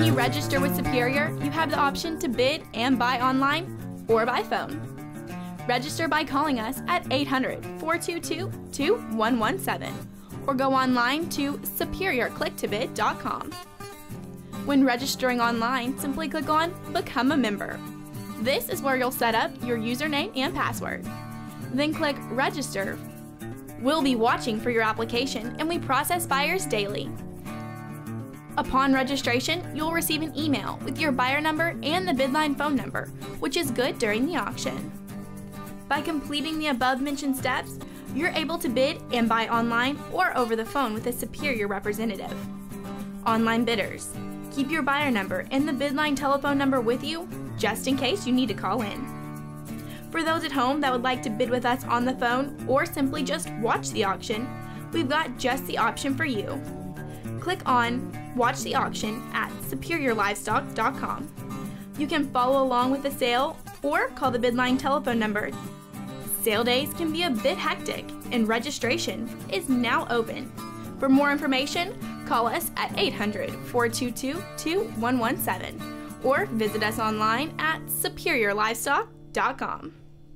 When you register with Superior, you have the option to bid and buy online or by phone. Register by calling us at 800-422-2117 or go online to superiorclicktobid.com. When registering online, simply click on Become a Member. This is where you'll set up your username and password. Then click Register. We'll be watching for your application and we process buyers daily. Upon registration, you'll receive an email with your buyer number and the Bidline phone number, which is good during the auction. By completing the above-mentioned steps, you're able to bid and buy online or over the phone with a Superior representative. Online bidders, keep your buyer number and the Bidline telephone number with you just in case you need to call in. For those at home that would like to bid with us on the phone or simply just watch the auction, we've got just the option for you. Click on Watch the Auction at superiorlivestock.com. You can follow along with the sale or call the Bidline telephone number. Sale days can be a bit hectic and registration is now open. For more information, call us at 800-422-2117 or visit us online at superiorlivestock.com.